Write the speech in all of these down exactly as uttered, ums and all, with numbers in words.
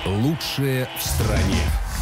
Лучшее в стране.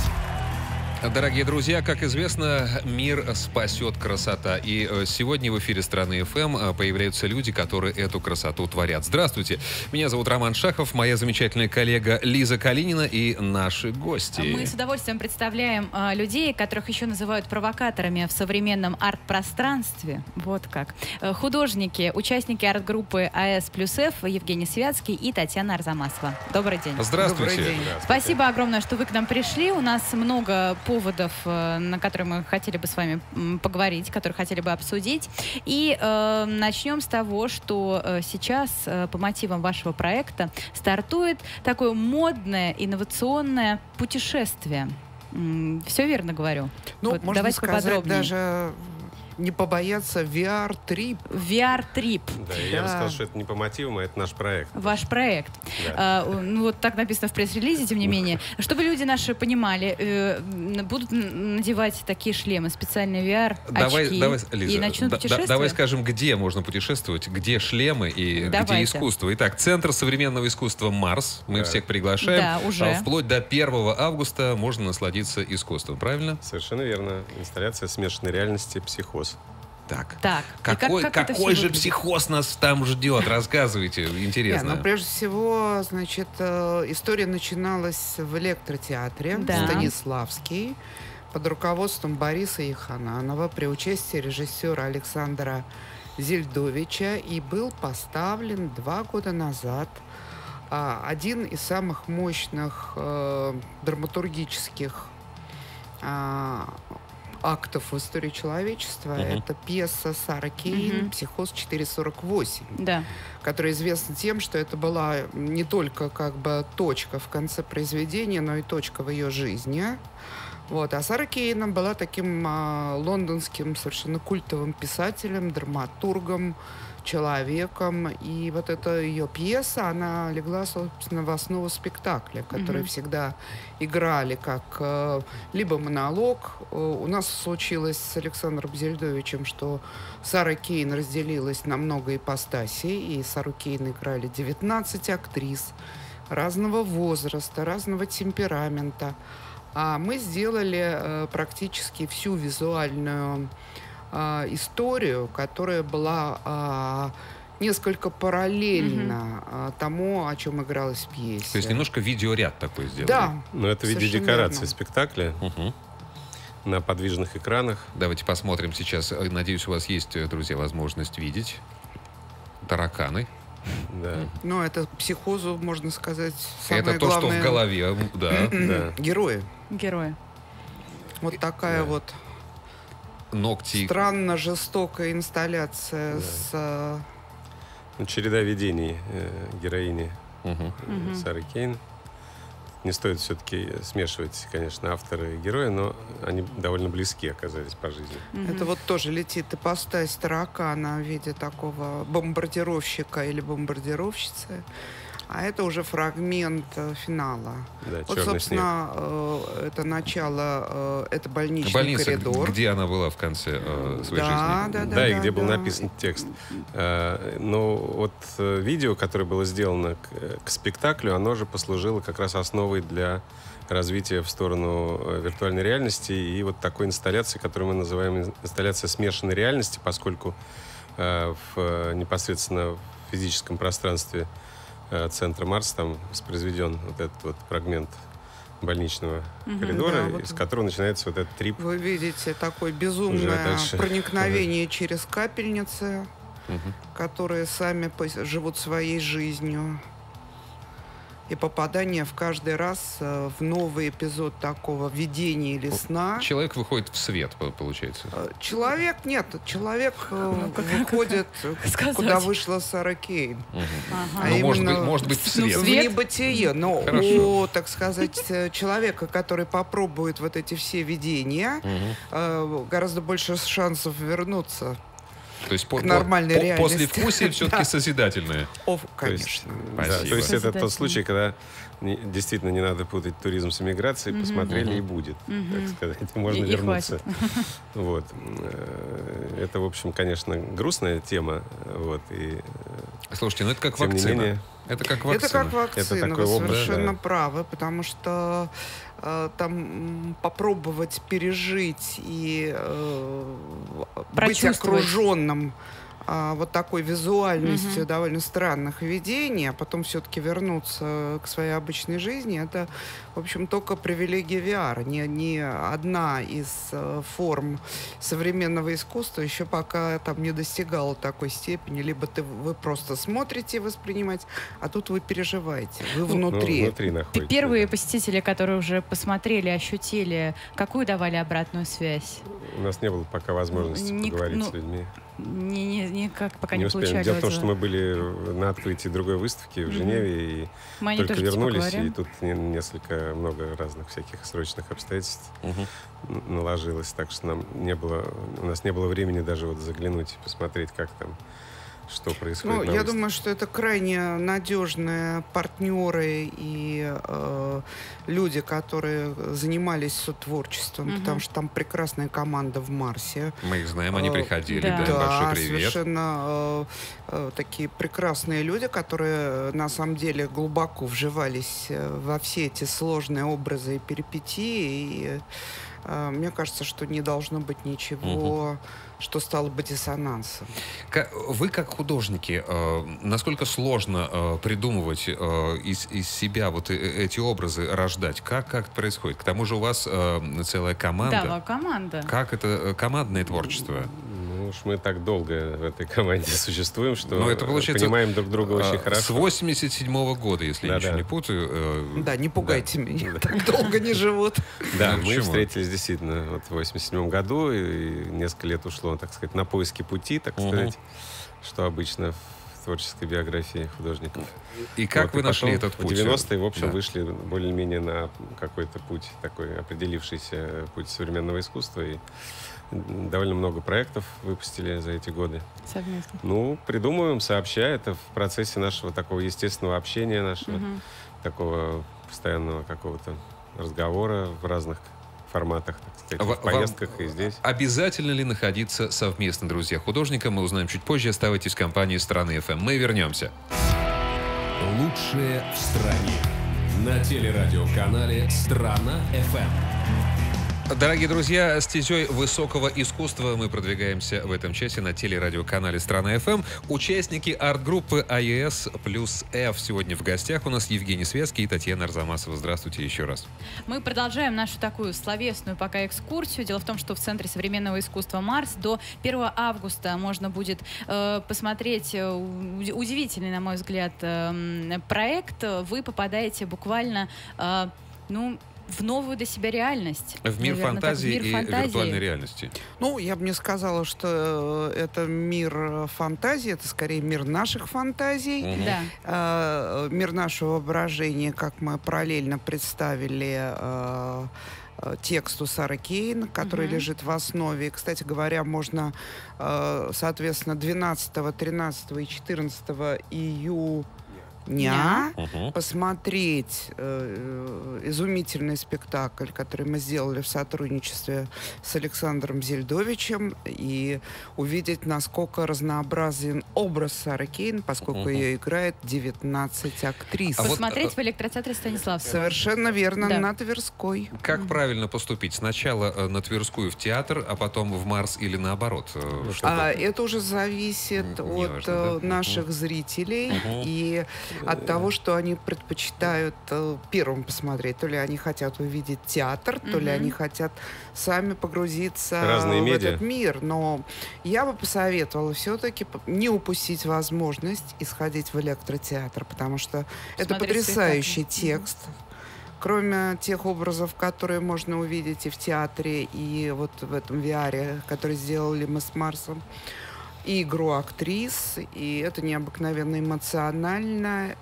Дорогие друзья, как известно, мир спасет красота. И сегодня в эфире Страны эф эм появляются люди, которые эту красоту творят. Здравствуйте, меня зовут Роман Шахов, моя замечательная коллега Лиза Калинина и наши гости. Мы с удовольствием представляем э, людей, которых еще называют провокаторами в современном арт-пространстве. Вот как. Э, художники, участники арт-группы АЭС плюс Ф Евгений Святский и Татьяна Арзамасова. Добрый день. Здравствуйте. Добрый день. Спасибо огромное, что вы к нам пришли. У нас много поводов, на которые мы хотели бы с вами поговорить, которые хотели бы обсудить. И э, начнем с того, что э, сейчас э, по мотивам вашего проекта стартует такое модное, инновационное путешествие. М, все верно говорю? Ну, вот, можно давайте сказать, поподробнее. даже не побояться ви ар-трип. ви ар-трип. Да, я бы сказал, что это не по мотивам, а это наш проект. Ваш проект. Да. А, ну, вот так написано в пресс-релизе, тем не менее. Чтобы люди наши понимали, э, будут надевать такие шлемы, специальные ви ар-очки, Давай, давай, Лиза, и начнут да, путешествовать? давай скажем, где можно путешествовать, где шлемы и Давайте. где искусство. Итак, Центр современного искусства «Марс». Мы Да. всех приглашаем. Да, уже. А вплоть до первого августа можно насладиться искусством, правильно? Совершенно верно. Инсталляция смешанной реальности «Психоз». Так. Так. И Какой, как, как это какой всё же выглядит? психоз нас там ждет? Рассказывайте, Не, интересно. ну, прежде всего, значит, э, история начиналась в электротеатре Да. Станиславский под руководством Бориса Яхананова при участии режиссера Александра Зельдовича, и был поставлен два года назад а, один из самых мощных э, драматургических а, актов в истории человечества. Мгм. Это пьеса Сары Кейн Мгм. «Психоз четыреста сорок восемь», Да. которая известна тем, что это была не только как бы точка в конце произведения, но и точка в ее жизни. Вот. А Сара Кейн была таким а, лондонским совершенно культовым писателем, драматургом, человеком. И вот эта ее пьеса, она легла, собственно, в основу спектакля, который Мгм. всегда играли как э, либо монолог. Э, У нас случилось с Александром Зельдовичем, что Сара Кейн разделилась на много ипостасей, и Сару Кейн играли девятнадцать актрис разного возраста, разного темперамента. А мы сделали э, практически всю визуальную э, историю, которая была э, несколько параллельна э, тому, о чем игралось в пьесе. То есть немножко видеоряд такой сделали. Да. Но это в виде Совершенно декорации верно. спектакля Мгм. на подвижных экранах. Давайте посмотрим сейчас. Надеюсь, у вас есть, друзья, возможность видеть. Тараканы. Да. Ну, это психозу, можно сказать, самое Это то, главное. что в голове. Да. Да. Герои. Герои. Вот такая Да. вот Ногти. странно жестокая инсталляция Да. с... э, Ну, череда видений э, героини Мгм. э, Мгм. Сары Кейн. Не стоит все-таки смешивать, конечно, авторы и герои, но они довольно близки оказались по жизни. Мгм. Это вот тоже летит ипостась таракана в виде такого бомбардировщика или бомбардировщицы. А это уже фрагмент э, финала. Да, Вот, черный снег. собственно, э, это начало, э, это больничный Больница, коридор. где она была в конце э, своей Да, жизни. да, Да, и где был да. написан текст. Э, Но вот э, видео, которое было сделано к, к спектаклю, оно же послужило как раз основой для развития в сторону э, виртуальной реальности и вот такой инсталляции, которую мы называем инсталляция смешанной реальности, поскольку э, в, э, непосредственно в физическом пространстве э, центра Марс там воспроизведен вот этот вот фрагмент больничного Мгм. коридора, Да, вот. из которого начинается вот этот трип. Вы видите такое Уже безумное дальше. проникновение через капельницы, Мгм. которые сами пос- живут своей жизнью. И попадание в каждый раз э, в новый эпизод такого видения или сна. Человек выходит в свет, по- получается. Э, Человек, нет, человек э, Ну, как- выходит, как сказать? куда вышла Сара Кейн. Мгм. Ага. А Ну, может именно быть, может быть, в ну, свет. В Свет? небытие, но Хорошо. у, так сказать, э, человека, который попробует вот эти все видения, Мгм. э, гораздо больше шансов вернуться. То есть по- к нормальной по- по- реальности. послевкусие все-таки Да. созидательное. О, То есть, конечно. да, Спасибо. то есть это Созидательно. тот случай, когда не- действительно не надо путать туризм с эмиграцией, Мгм. посмотрели Мгм. и будет, Мгм. так сказать, можно И- и вернуться. хватит. Вот. Э, Это, в общем, конечно, грустная тема, вот, и Слушайте, ну это как тем не вакцина. менее... Это как вакцина. Это как вакцина, Это такой вы образ, совершенно да. правы, потому что э, там м, попробовать пережить и э, быть Прочувствовать. окруженным а, вот такой визуальностью Мгм. довольно странных видений, а потом все-таки вернуться к своей обычной жизни, это, в общем, только привилегия ви ар. Ни, ни одна из э, форм современного искусства еще пока там не достигала такой степени. Либо ты, вы просто смотрите и воспринимаете, а тут вы переживаете, вы Ну, внутри. внутри находится. Первые да. посетители, которые уже посмотрели, ощутили, какую давали обратную связь? У нас не было пока возможности Ник- поговорить ну, с людьми. Не, не, никак пока Не не, успели. получали Дело в том, отзывы. что мы были на открытии другой выставки в Мгм. Женеве, и Мы о ней только тоже типа вернулись, поговорим. и тут не- несколько, много разных всяких срочных обстоятельств Мгм. н- наложилось, так что нам не было, у нас не было времени даже вот заглянуть и посмотреть, как там, что происходит. Ну, на я выставке. думаю, что это крайне надежные партнеры и э, люди, которые занимались сотворчеством, Мгм. потому что там прекрасная команда в Марсе. Мы их знаем, они Э, приходили. да. Да, большой привет. совершенно э, э, такие прекрасные люди, которые на самом деле глубоко вживались э, во все эти сложные образы и перипетии. И э, мне кажется, что не должно быть ничего, что стало бы диссонансом. Ка- Вы, как художники, э, насколько сложно э, придумывать э, из, из себя вот э- эти образы, рождать? Как, как это происходит? К тому же у вас э, целая команда. Да, команда. Как это э, командное творчество? Ну уж мы так долго в этой команде существуем, что Ну, это получается, понимаем друг друга очень Э, хорошо. С восемьдесят седьмого года, если я Да, ничего да. не путаю. э, Да, не пугайте меня, так долго не живут. Да, Ну, мы почему? встретились действительно вот в восемьдесят седьмом году, и несколько лет ушло, так сказать, на поиски пути, так Мгм. сказать, что обычно в творческой биографии художников. И как Вот, вы и нашли потом этот путь? В девяностые, в общем, Да. вышли более-менее на какой-то путь, такой определившийся путь современного искусства, и довольно много проектов выпустили за эти годы. Совместно. Ну, придумываем, сообщая, это в процессе нашего такого естественного общения, нашего Мгм. такого постоянного какого-то разговора в разных форматах, так сказать, Ва- в поездках и здесь. Обязательно ли находиться совместно, друзья, художникам? Мы узнаем чуть позже. Оставайтесь в компании «Страны эф эм». Мы вернемся. Лучшее в стране. На телерадиоканале «Страна эф эм». Дорогие друзья, стезей высокого искусства мы продвигаемся в этом часе на телерадиоканале «Страна эф эм». Участники арт-группы эй эс плюс эф сегодня в гостях. У нас Евгений Светский и Татьяна Арзамасова. Здравствуйте еще раз. Мы продолжаем нашу такую словесную пока экскурсию. Дело в том, что в Центре современного искусства «Марс» до первого августа можно будет э, посмотреть э, уди- удивительный, на мой взгляд, э, м, проект. Вы попадаете буквально, э, ну, в новую для себя реальность. В мир Наверное, так, в фантазии мир и фантазии. виртуальной реальности. Ну, я бы не сказала, что э, это мир э, фантазии, это скорее мир наших фантазий, Мгм. Да. э, мир нашего воображения, как мы параллельно представили э, э, тексту Сары Кейн, который Мгм. лежит в основе. И, кстати говоря, можно, э, соответственно, двенадцатого, тринадцатого и четырнадцатого июня Дня. Мгм. посмотреть э, э, изумительный спектакль, который мы сделали в сотрудничестве с Александром Зельдовичем, и увидеть, насколько разнообразен образ Сары Кейн, поскольку Мгм. ее играет девятнадцать актрис. А вот, Посмотреть э, в электротеатре Станиславского. Совершенно верно, Да. на Тверской. Как правильно поступить? Сначала э, на Тверскую в театр, а потом в Марс или наоборот? Э, чтобы- А, это уже зависит М, от неважно, э, да? наших Мгм. зрителей Мгм. и от того, что они предпочитают э, первым посмотреть. То ли они хотят увидеть театр, то ли Мгм. они хотят сами погрузиться Разные в медиа. этот мир. Но я бы посоветовала все-таки не упустить возможность исходить в электротеатр, потому что это Смотреть потрясающий спектакль. текст. Кроме тех образов, которые можно увидеть и в театре, и вот в этом ви ар, который сделали мы с Марсом, и игру актрис, и это необыкновенно эмоционально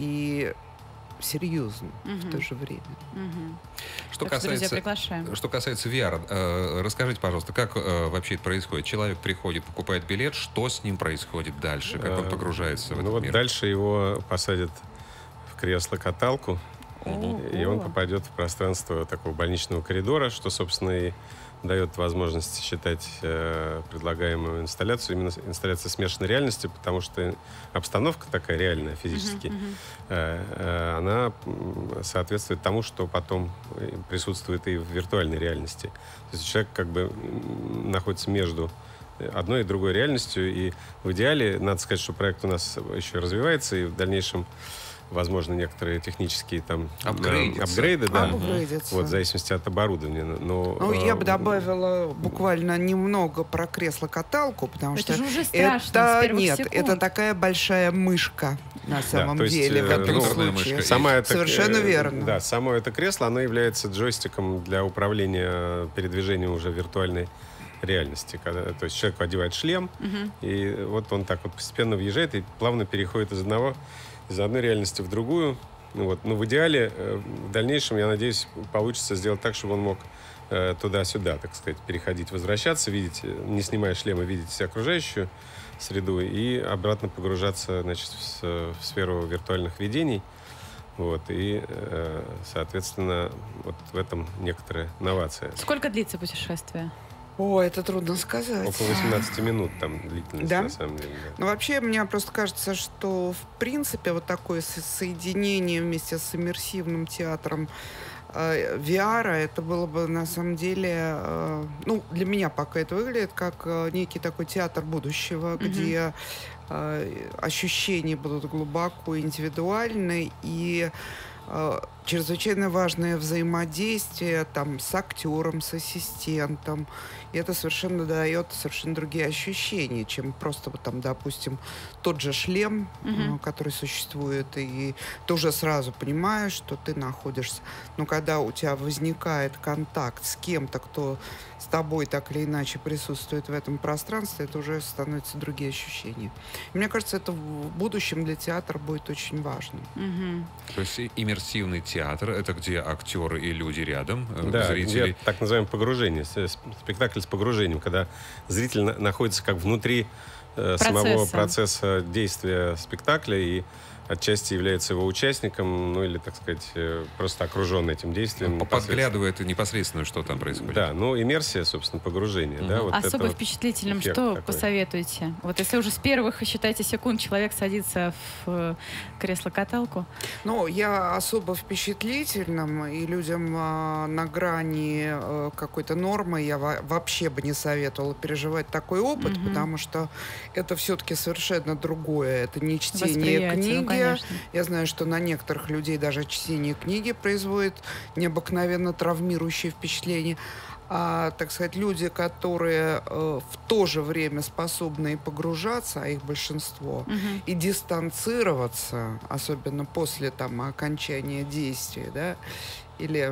и серьезно Мгм. в то же время. Мгм. Что Так что, друзья, касается... приглашаем. Что касается ви ар, э, расскажите, пожалуйста, как э, вообще это происходит? Человек приходит, покупает билет, что с ним происходит дальше? Как он Э, погружается в Ну этот вот мир? дальше его посадят в кресло-каталку, и он попадет в пространство такого больничного коридора, что, собственно, и дает возможность считать э, предлагаемую инсталляцию именно инсталляцией смешанной реальности, потому что обстановка такая реальная физически, uh-huh, uh-huh. Э, э, она соответствует тому, что потом присутствует и в виртуальной реальности. То есть человек как бы находится между одной и другой реальностью, и в идеале, надо сказать, что проект у нас еще развивается, и в дальнейшем возможно, некоторые технические там апгрейды, апгрейды, да, Апгрейдятся. вот, в зависимости от оборудования. Но, ну, э, я бы добавила буквально немного про кресло-каталку, потому это что же уже страшно, это с первых нет, секунд. это такая большая мышка на самом да, есть, деле в этом ну, случае. Сама это, совершенно верно. Да, само это кресло, оно является джойстиком для управления передвижением уже виртуальной реальности. Когда, то есть человек одевает шлем, uh-huh. и вот он так вот постепенно въезжает и плавно переходит из одного из одной реальности в другую. Ну, вот. Но в идеале, э, в дальнейшем, я надеюсь, получится сделать так, чтобы он мог э, туда-сюда, так сказать, переходить, возвращаться, видеть, не снимая шлема, видеть окружающую среду и обратно погружаться, значит, в, в сферу виртуальных видений. Вот. И, э, соответственно, вот в этом некоторая новация. Сколько длится путешествие? О, это трудно сказать. Около восемнадцати минут там длительность, да? на самом деле. Да. Ну, вообще, мне просто кажется, что, в принципе, вот такое со- соединение вместе с иммерсивным театром э, ви ар, это было бы, на самом деле, э, ну, для меня пока это выглядит как э, некий такой театр будущего, mm-hmm. где э, ощущения будут глубоко индивидуальны, и э, чрезвычайно важное взаимодействие там с актером, с ассистентом. И это совершенно дает совершенно другие ощущения, чем просто, вот, там, допустим, тот же шлем, uh-huh. который существует, и ты уже сразу понимаешь, что ты находишься. Но когда у тебя возникает контакт с кем-то, кто с тобой так или иначе присутствует в этом пространстве, это уже становятся другие ощущения. И мне кажется, это в будущем для театра будет очень важно. Uh-huh. То есть иммерсивный театр — это где актеры и люди рядом, да, зрители. Где, так называемое погружение, спектакль с погружением, когда зритель на, находится как внутри э, самого процесса действия спектакля и отчасти является его участником, ну или, так сказать, просто окружен этим действием. Подглядывает непосредственно, что там происходит. Да, ну иммерсия, собственно, погружение. Mm-hmm. Да, вот особо это впечатлительным вот что такой. Посоветуете? Вот если уже с первых, считайте, секунд человек садится в кресло-каталку. Ну, я особо впечатлительным, и людям а, на грани а, какой-то нормы я во- вообще бы не советовала переживать такой опыт, mm-hmm. потому что это все-таки совершенно другое. Это не чтение книги. Ну, я знаю, что на некоторых людей даже чтение книги производит необыкновенно травмирующее впечатление. А, так сказать, люди, которые э, в то же время способны и погружаться, а их большинство, uh-huh. и дистанцироваться, особенно после там, окончания действия, да, или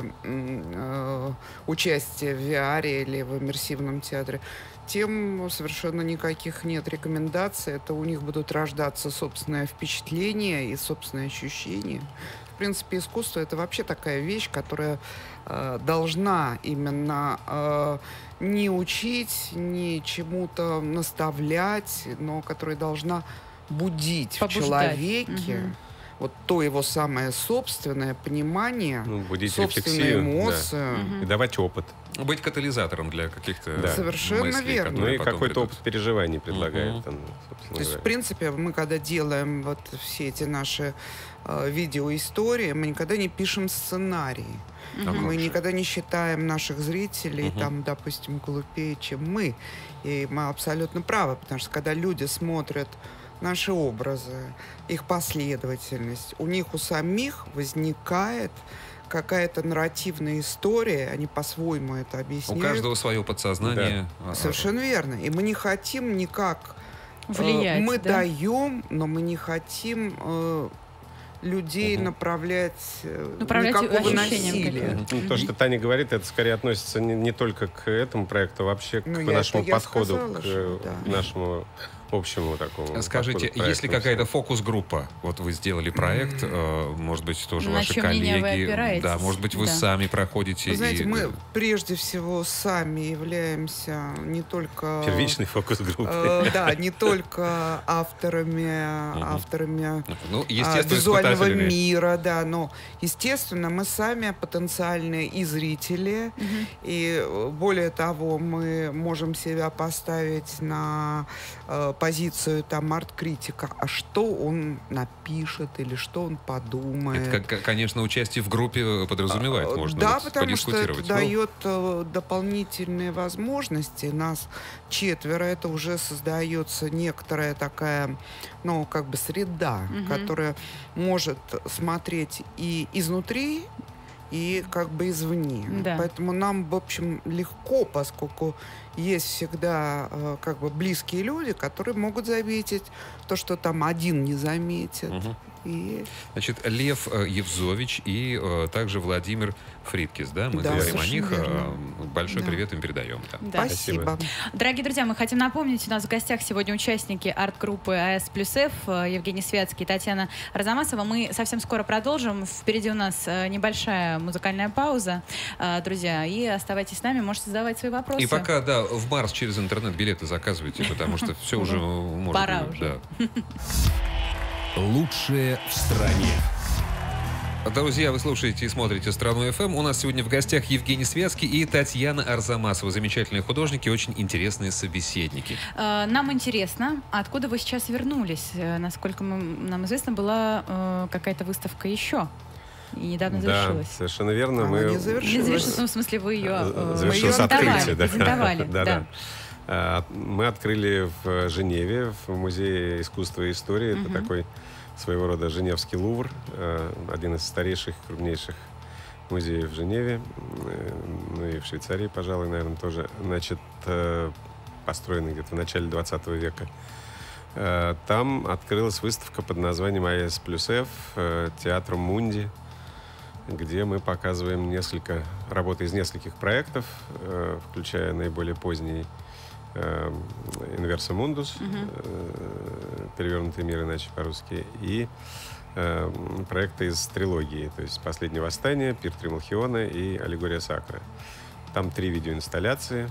э, участия в ви ар или в иммерсивном театре, тем совершенно никаких нет рекомендаций. Это у них будут рождаться собственное впечатление и собственные ощущения. В принципе, искусство — это вообще такая вещь, которая э, должна именно э, не учить, не чему-то наставлять, но которая должна будить побуждать в человеке угу. вот то его самое собственное понимание, ну, будить собственную эмоцию. Да. Угу. И давать опыт. Быть катализатором для каких-то да. Совершенно мыслей, верно. Ну и какой-то придут. опыт переживаний предлагает. Uh-huh. Там, то есть, в принципе, мы когда делаем вот все эти наши э, видеоистории, мы никогда не пишем сценарий. Uh-huh. Мы никогда не считаем наших зрителей, uh-huh. там, допустим, глупее, чем мы. И мы абсолютно правы, потому что когда люди смотрят наши образы, их последовательность, у них у самих возникает какая-то нарративная история, они по-своему это объясняют. У каждого свое подсознание. Да. Совершенно верно. И мы не хотим никак влиять. Э, мы да? даем, но мы не хотим э, людей угу. направлять, направлять никакого насилия. Ну, то, что Таня говорит, это скорее относится не, не только к этому проекту, а вообще ну, к нашему подходу, сказала, к что, да. нашему общему такому. Скажите, есть ли какая-то фокус-группа? Вот вы сделали проект, э, может быть, тоже На ваши чем мнение вы коллеги. опираетесь? Да, может быть, вы Да. сами проходите. Вы знаете, и... мы прежде всего сами являемся не только... Первичный фокус-группы. Э, да, не только авторами, авторами Ну, а, естественно, визуального испытателями. мира, да, но, естественно, мы сами потенциальные и зрители, и э, более того, мы можем себя поставить на э, позицию там арт-критика, а что он напишет или что он подумает. Это, как, конечно, участие в группе подразумевает, А, можно Да, вот потому что это подискутировать. Ну, дает э, дополнительные возможности. Нас четверо, это уже создается некоторая такая, ну, как бы среда, Мгм. которая может смотреть и изнутри, и как бы извне. Да. Поэтому нам, в общем, легко, поскольку есть всегда э, как бы близкие люди, которые могут заметить то, что там один не заметит. Мгм. И Значит, Лев э, Евзович и э, также Владимир Фридкис, да? Мы Да, говорим о совершенно них. э, верно. Большой Да. привет им передаем. Да. Да. спасибо. Дорогие друзья, мы хотим напомнить, у нас в гостях сегодня участники арт-группы АЭС плюс Ф, э, Евгений Святский и Татьяна Арзамасова. Мы совсем скоро продолжим. Впереди у нас э, небольшая музыкальная пауза, э, друзья. И оставайтесь с нами, можете задавать свои вопросы. И пока, да, в Марс через интернет билеты заказывайте, потому что все уже можно. Пора да. уже. Лучшее в стране. Друзья, вы слушаете и смотрите «Страну эф эм». У нас сегодня в гостях Евгений Святский и Татьяна Арзамасова. Замечательные художники, очень интересные собеседники. Э, Нам интересно, откуда вы сейчас вернулись? Э, Насколько мы- нам известно, была э, какая-то выставка еще. И недавно Да, завершилась. совершенно верно. Она Мы не Не завершилась. завершилась, ну, в смысле, вы ее э, Завершилось презентовали, открытие, да. презентовали, Да, да. да. А, Мы открыли в Женеве, в Музее искусства и истории. Это Мгм. такой своего рода Женевский Лувр, э, один из старейших, крупнейших музеев в Женеве, э, ну и в Швейцарии, пожалуй, наверное, тоже. Значит, э, построенный где-то в начале двадцатого века. Э, Там открылась выставка под названием АЭС плюс Ф, э, Театром Мунди, где мы показываем несколько работ из нескольких проектов, э, включая наиболее поздний э, «Инверсо Мундус», э, «Перевернутый мир», иначе по-русски, и э, проекты из трилогии, то есть «Последнее восстание», «Пир Трималхиона» и «Аллегория Сакра». Там три видеоинсталляции,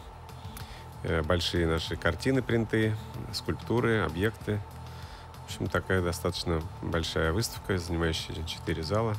э, большие наши картины, принты, скульптуры, объекты. В общем, такая достаточно большая выставка, занимающая четыре зала.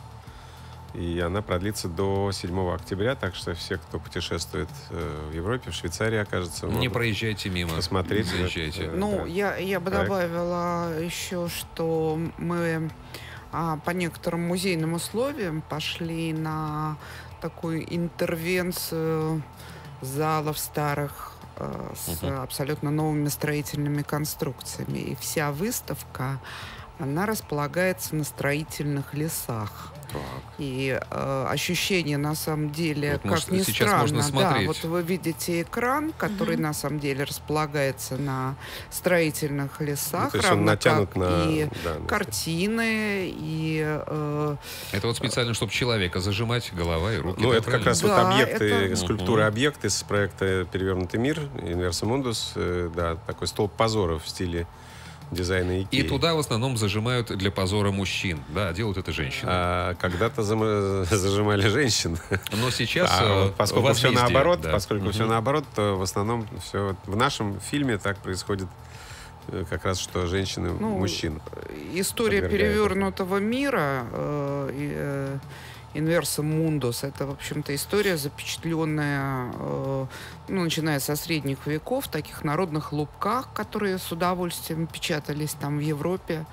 И она продлится до седьмого октября, так что все, кто путешествует э, в Европе, в Швейцарии, окажется, Не могут проезжайте мимо. посмотреть. Заезжайте. Э, Ну, да. я, я бы Проект. добавила еще, что мы а, по некоторым музейным условиям пошли на такую интервенцию залов старых э, с Мгм. абсолютно новыми строительными конструкциями. И вся выставка, она располагается на строительных лесах. Так. И э, ощущение, на самом деле, Вот, как может, ни сейчас странно, можно да, смотреть. вот вы видите экран, который Мгм. на самом деле располагается на строительных Ну, лесах, то есть он равно натянут как на... и да, на- картины, и э, Это вот специально, чтобы человека зажимать, голова и руки. Ну, да, это как правильно? раз вот Да, объекты, это- скульптуры Мгм. объекты с проекта «Перевернутый мир», «Инверсо Мундус», э, да, такой столб позоров в стиле дизайна Икеи. И туда в основном зажимают для позора мужчин. Да, делают это женщины. А когда-то зам- зажимали женщин. Но сейчас А э, вот поскольку все возмездие, наоборот, да. поскольку все Мгм. наоборот, то в основном все в нашем фильме так происходит, э, как раз что женщины Ну, мужчин. история подвергает перевернутого мира, э, и, э, «Инверсо Мундус», это, в общем-то, история, запечатленная, э, ну, начиная со средних веков, в таких народных лубках, которые с удовольствием печатались там в Европе,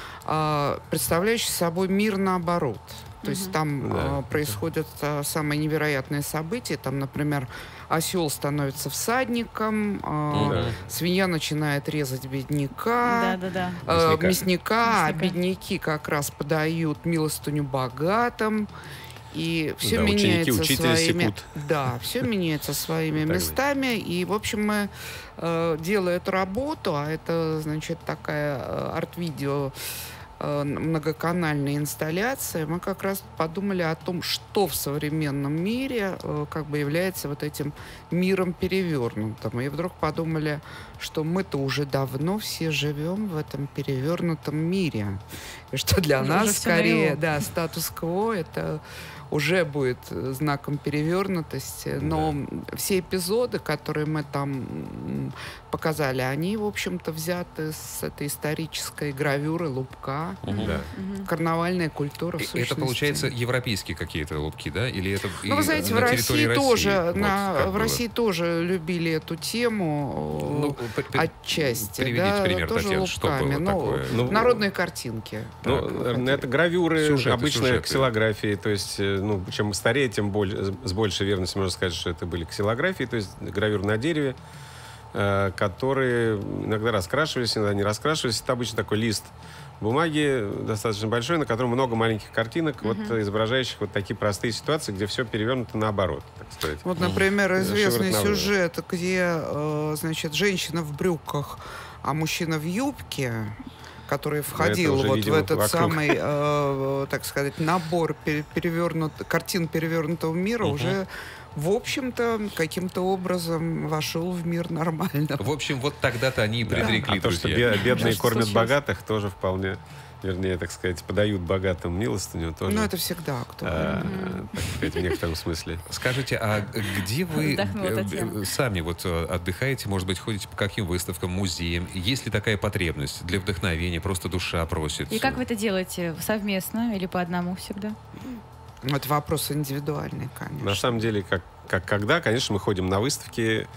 э, представляющий собой мир наоборот. То есть Мгм. там Да. э, происходят э, самые невероятные события. Там, например, осел становится всадником, э, Да. свинья начинает резать бедняка, Да-да-да. э, Мясника. мясника, а Мясника. бедняки как раз подают милостыню богатым. И все Да, ученики меняется учителя своими... секут. Да, все меняется своими Так местами. И, в общем, мы, э, делая эту работу, а это, значит, такая э, арт-видео э, многоканальные инсталляции, мы как раз подумали о том, что в современном мире э, как бы является вот этим миром перевернутым. И вдруг подумали, что мы-то уже давно все живем в этом перевернутом мире. И что для Уже нас, всё скорее, наяву. да, статус-кво — это уже будет знаком перевернутости. Но все эпизоды, которые мы там м, показали, они, в общем-то, взяты с этой исторической гравюры лубка. Мгм. Да. Мгм. Карнавальная культура, в И сущности. Это, получается, европейские какие-то лубки, да? Или это и Ну, вы знаете, на в территории России тоже, Вот на- как в было? России тоже любили эту тему, Ну, э, п- п- отчасти. приведите да, пример, тоже Татьяна, что лубками. было Ну, такое? Ну, народные картинки. Ну, Так, наверное, это гравюры, Сюжеты, обычные сюжеты. ксилографии, то есть, э, ну, чем старее, тем боль- с большей верностью можно сказать, что это были ксилографии, то есть гравюры на дереве, э, которые иногда раскрашивались, иногда не раскрашивались. Это обычно такой лист бумаги достаточно большой, на котором много маленьких картинок, вот изображающих вот такие простые ситуации, где все перевернуто наоборот, так сказать. Вот, например, Мгм. известный Шиворот на выворот. сюжет, где, э, значит, женщина в брюках, а мужчина в юбке, который входил уже, вот в видимо, этот вокруг. самый, э, так сказать, набор пере- перевернут, картин перевернутого мира, Мгм. уже, в общем-то, каким-то образом вошел в мир нормально. В общем, вот тогда-то они и предрекли, А то, что друзья. бе- бедные Что кормят случилось? богатых, тоже вполне, вернее, так сказать, подают богатым милостыню, тоже, Ну, это всегда актуально. э, так сказать, в некотором смысле. Скажите, а где вы Вздохнула э, Татьяна. э, сами вот э, отдыхаете, может быть, ходите по каким выставкам, музеям? Есть ли такая потребность для вдохновения? Просто душа просит. И как вы это делаете? Совместно или по одному всегда? Ну, это вопрос индивидуальный, конечно. На самом деле, как, как когда, конечно, мы ходим на выставки.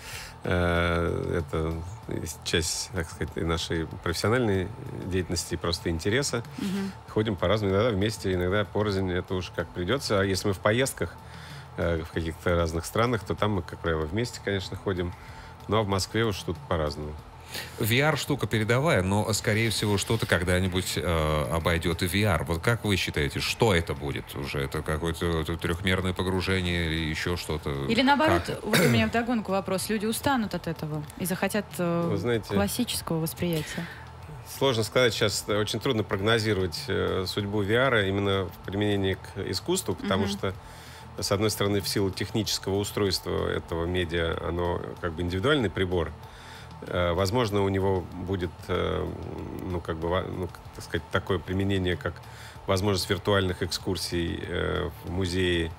э, это часть, так сказать, и нашей профессиональной деятельности, и просто интереса. Мгм. Ходим по-разному, иногда вместе, иногда порознь, это уж как придется. А если мы в поездках э, в каких-то разных странах, то там мы, как правило, вместе, конечно, ходим. Ну, а в Москве уж тут по-разному. ви ар штука передовая, но, скорее всего, что-то когда-нибудь э, обойдет и ви ар. Вот как вы считаете, что это будет уже? Это какое-то это трехмерное погружение или еще что-то? Или наоборот, Как? вот у меня вдогонку вопрос, люди устанут от этого и захотят э, Вы знаете, классического восприятия. сложно сказать сейчас, э, очень трудно прогнозировать э, судьбу ви ар именно в применении к искусству, потому Мгм. что, с одной стороны, в силу технического устройства этого медиа, оно как бы индивидуальный прибор. Э, Возможно, у него будет, э, ну, как бы, во- ну, к- так сказать, такое применение, как возможность виртуальных экскурсий э, в музее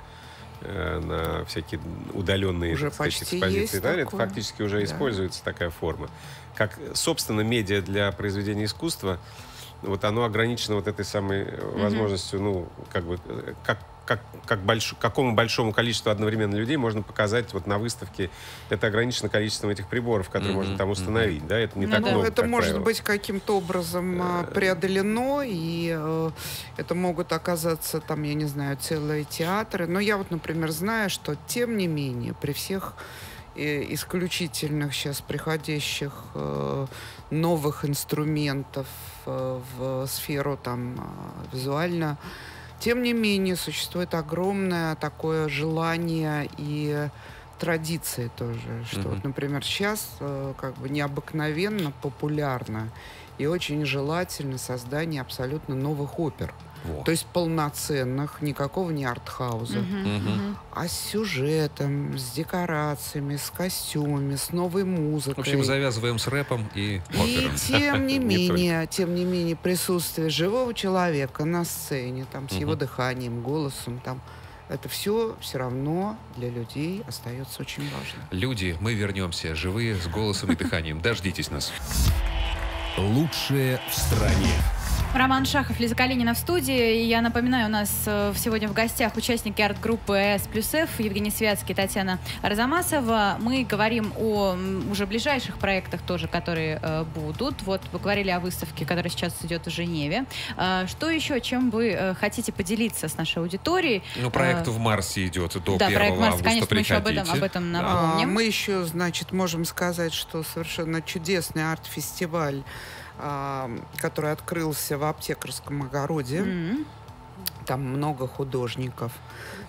э, на всякие удаленные, Уже так сказать, почти экспозиции. есть и так далее. Это такое. фактически уже Да. используется такая форма. Как, собственно, медиа для произведения искусства, вот оно ограничено вот этой самой э, возможностью, ну, как бы, э, как, как, как больш- какому большому количеству одновременно людей можно показать вот на выставке. Это ограничено количеством этих приборов, которые Мгм, можно там мгм. установить. Да? Это не Ну так да. Ну, много, это как может правило. быть каким-то образом а, преодолено, и э, это могут оказаться, там, я не знаю, целые театры. Но я вот, например, знаю, что, тем не менее, при всех э, исключительных сейчас приходящих э, новых инструментов э, в сферу там э, визуально, тем не менее, существует огромное такое желание и традиции тоже, что, Мгм. вот, например, сейчас э, как бы необыкновенно популярно и очень желательно создание абсолютно новых опер. Во. То есть полноценных, никакого не артхауза, Мгм, Мгм. мгм. а с сюжетом, с декорациями, с костюмами, с новой В музыкой. общем, завязываем с рэпом и И опером. тем не Не менее, тем не менее, присутствие живого человека на сцене, там, с его Мгм. дыханием, голосом, там, это все все равно для людей остается очень важно. Люди, мы вернемся, живые, с голосом и дыханием. Дождитесь нас. Лучшее в стране. Роман Шахов, Лиза Калинина в студии. И я напоминаю, у нас э, сегодня в гостях участники арт-группы С плюс Ф, Евгений Святский, Татьяна Арзамасова. Мы говорим о м, уже ближайших проектах тоже, которые э, будут. Вот вы говорили о выставке, которая сейчас идет в Женеве. Э, что еще, чем вы э, хотите поделиться с нашей аудиторией? Ну, проект Э, в Марсе идет до да, проект первого Марс, августа. конечно, мы еще об этом, Приходите. об этом Да. напомним. А, мы еще, значит, можем сказать, что совершенно чудесный арт-фестиваль, а, который открылся в Аптекарском огороде. М. Там много художников.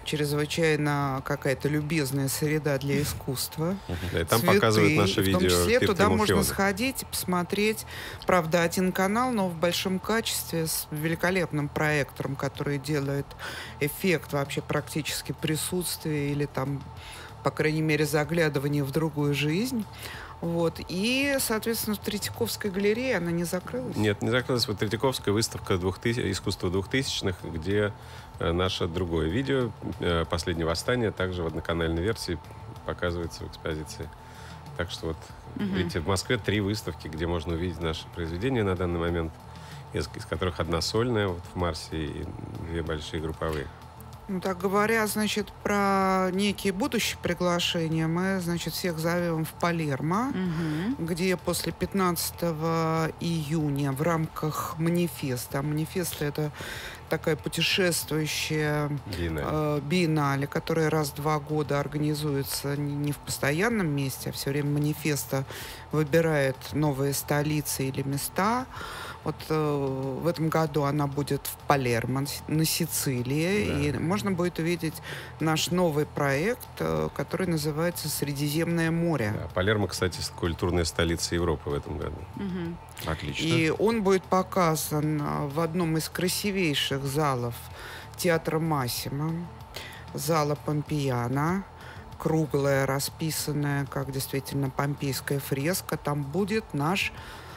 чрезвычайно какая-то любезная среда для искусства. Да, и там показывают наше видео. В том числе туда можно Мурфеода. сходить, посмотреть. Правда, один канал, но в большом качестве, с великолепным проектором, который делает эффект вообще практически присутствия или там, по крайней мере, заглядывания в другую жизнь. Вот. И, соответственно, в Третьяковской галерее она не закрылась? Нет, не закрылась. Вот Третьяковская выставка двухтысячных, искусства двухтысячных, где э, наше другое видео э, «Последнее восстание» также в одноканальной версии показывается в экспозиции. Так что вот, угу. видите, в Москве три выставки, где можно увидеть наши произведения на данный момент, из, из которых одна сольная вот, в Марсе и две большие групповые. Ну, так говоря, значит, про некие будущие приглашения, мы, значит, всех зовем в Палермо, угу. где после пятнадцатого июня в рамках манифеста, а манифест — это такая путешествующая биеннале. Э, биеннале, которая раз в два года организуется не, не в постоянном месте, а все время манифеста выбирает новые столицы или места. Вот э, в этом году она будет в Палермо, на Сицилии, да. И можно будет увидеть наш новый проект, э, который называется «Средиземное море». Да, Палермо, кстати, культурная столица Европы в этом году. Угу. Отлично. И он будет показан в одном из красивейших залов театра Массимо, зала Помпеяна, круглая, расписанная, как действительно помпейская фреска. Там будет наш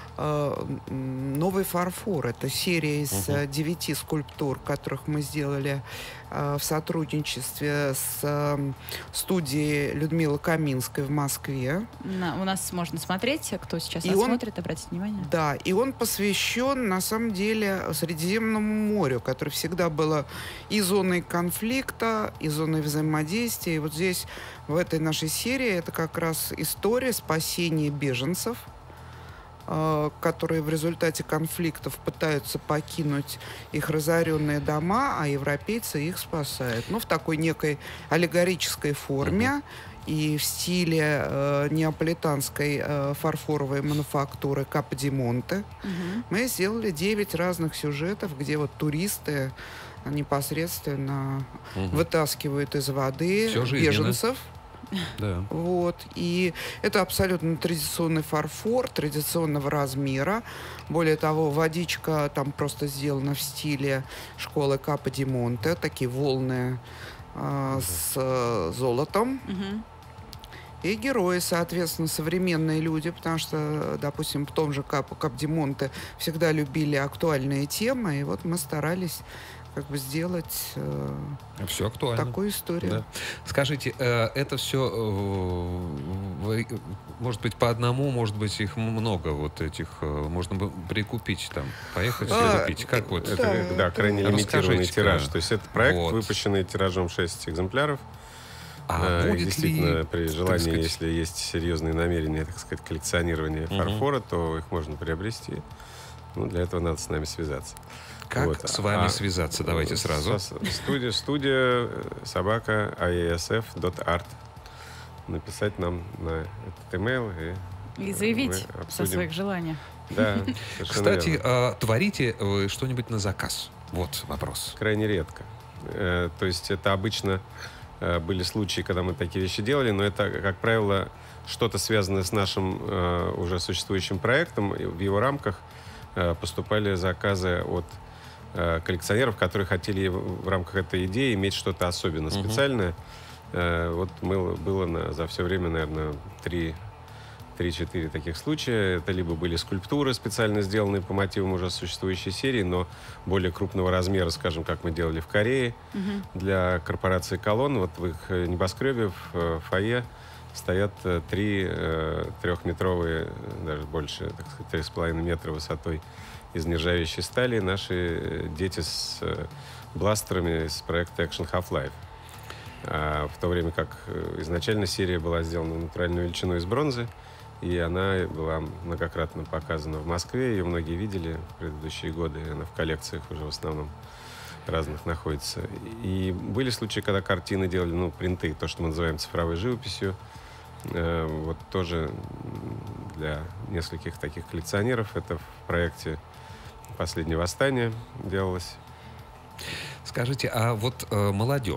новый фарфор. Это серия из uh-huh. девяти скульптур, которых мы сделали э, в сотрудничестве с э, студией Людмилы Каминской в Москве. На, у нас можно смотреть, кто сейчас и нас он, смотрит, обратите внимание. Да, и он посвящен, на самом деле, Средиземному морю, которое всегда было и зоной конфликта, и зоной взаимодействия. И вот здесь, в этой нашей серии, это как раз история спасения беженцев, которые в результате конфликтов пытаются покинуть их разоренные дома, а европейцы их спасают. Ну, в такой некой аллегорической форме uh-huh. и в стиле э, неаполитанской э, фарфоровой мануфактуры Каподимонте. Uh-huh. Мы сделали девять разных сюжетов, где вот туристы непосредственно uh-huh. вытаскивают из воды Все беженцев. Да. Вот. И это абсолютно традиционный фарфор, традиционного размера. Более того, водичка там просто сделана в стиле школы Каподимонте. Такие волны э, с э, золотом. Угу. И герои, соответственно, современные люди, потому что, допустим, в том же Капо Каподимонте всегда любили актуальные темы. И вот мы старались как бы сделать э, все актуально. Такую историю. Да. Скажите, э, это все, э, может быть, по одному, может быть, их много, вот этих, э, можно бы прикупить там, поехать а, купить. Как вот? Это, да, да, крайне лимитированный тираж. То есть это проект, вот. выпущенный тиражом шесть экземпляров. А э, будет действительно, ли, при желании, сказать... если есть серьезные намерения, так сказать, коллекционирования угу. фарфора, то их можно приобрести. Ну, для этого надо с нами связаться. Как вот. с вами а, связаться? Давайте сразу. Студия, студия собака ай эс эф точка арт. Написать нам на этот имейл. И, и заявить со своих желаний. Да, кстати, а, творите вы что-нибудь на заказ? Вот вопрос. Крайне редко. Э, то есть это обычно э, были случаи, когда мы такие вещи делали, но это, как правило, что-то связанное с нашим э, уже существующим проектом. В его рамках э, поступали заказы от коллекционеров, которые хотели в рамках этой идеи иметь что-то особенно uh-huh. специальное. Вот мы, было на, за все время, наверное, три-четыре таких случая. Это либо были скульптуры, специально сделанные по мотивам уже существующей серии, но более крупного размера, скажем, как мы делали в Корее, uh-huh. для корпорации «Колонн». Вот в их небоскребе, в фойе, стоят три трехметровые, даже больше, так сказать, три с половиной метра высотой из нержавеющей стали наши дети с бластерами из проекта Action Half-Life. А в то время как изначально серия была сделана натуральной величиной из бронзы, и она была многократно показана в Москве, ее многие видели в предыдущие годы, и она в коллекциях уже в основном разных находится. И были случаи, когда картины делали, ну, принты, то, что мы называем цифровой живописью, вот тоже для нескольких таких коллекционеров. Это в проекте «Последнее восстание» делалось. Скажите, а вот э, молодежь,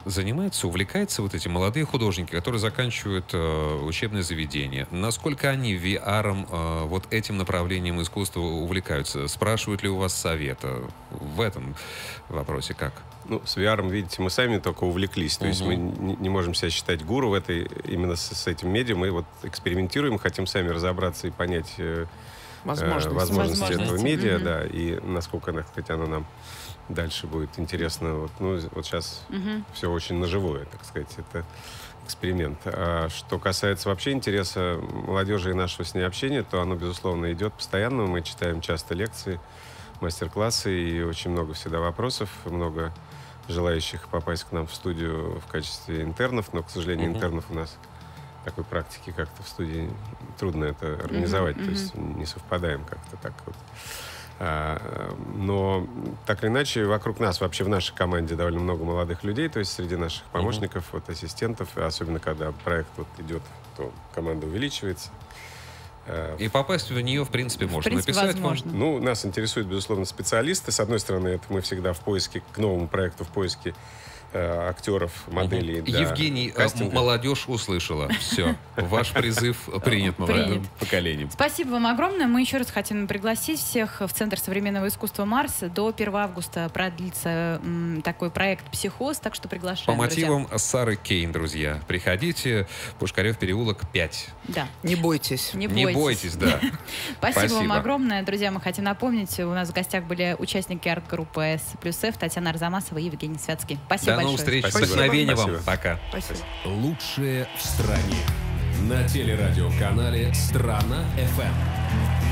занимаются, увлекаются вот эти молодые художники, которые заканчивают э, учебное заведение? Насколько они ви ар, э, вот этим направлением искусства увлекаются? Спрашивают ли у вас совета в этом вопросе? Как? Ну, с ви ар, видите, мы сами только увлеклись. То uh-huh. есть мы не, не можем себя считать гуру в этой, именно с, с этим медиа. Мы вот экспериментируем, хотим сами разобраться и понять э, возможности, возможности, возможности этого медиа, uh-huh. да, и насколько, так сказать, оно нам дальше будет интересно. Вот, ну, вот сейчас uh-huh. все очень наживое, так сказать, это эксперимент. А что касается вообще интереса молодежи и нашего с ней общения, то оно, безусловно, идет постоянно. Мы читаем часто лекции, мастер-классы, и очень много всегда вопросов, много желающих попасть к нам в студию в качестве интернов, но, к сожалению, uh-huh. интернов у нас такой практики как-то в студии трудно это организовать, uh-huh. то есть не совпадаем как-то так вот. А, но так или иначе, вокруг нас, вообще в нашей команде довольно много молодых людей, то есть среди наших помощников, uh-huh. вот, ассистентов, особенно когда проект вот идет, то команда увеличивается. И попасть в нее, в принципе, можно. В принципе, написать возможно. можно. Ну, нас интересуют, безусловно, специалисты. С одной стороны, это мы всегда в поиске, к новому проекту, в поиске э, актеров, моделей. Угу. Для Евгений, кастинга. Молодежь услышала. Все. Ваш призыв принят молодым поколением. Спасибо вам огромное. Мы еще раз хотим пригласить всех в Центр современного искусства «Марс». До первого августа продлится м, такой проект «Психоз», так что приглашаем, По мотивам друзья. Сары Кейн, друзья. Приходите. Пушкарев переулок пять. Да. Не бойтесь. Не Не бойтесь, бойтесь, да. Спасибо, Спасибо вам огромное. Друзья, мы хотим напомнить, у нас в гостях были участники арт-группы С плюс Ф, Татьяна Арзамасова и Евгений Святский. Спасибо До большое. новых встреч. Спасибо. Вдохновения вам. Спасибо. Пока. Спасибо. Лучшее в стране. На телерадиоканале «Страна эф эм».